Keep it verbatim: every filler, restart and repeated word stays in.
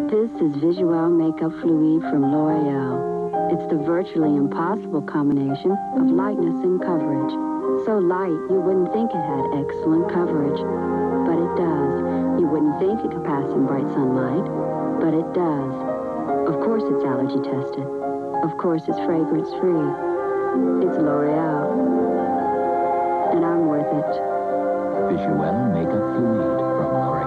This is Visuelle Makeup Fluide from Loreal. It's the virtually impossible combination of lightness and coverage. So light, you wouldn't think it had excellent coverage. But it does. You wouldn't think it could pass in bright sunlight. But it does. Of course it's allergy tested. Of course it's fragrance free. It's L'Oreal. And I'm worth it. Visuelle Makeup Fluide from Loreal.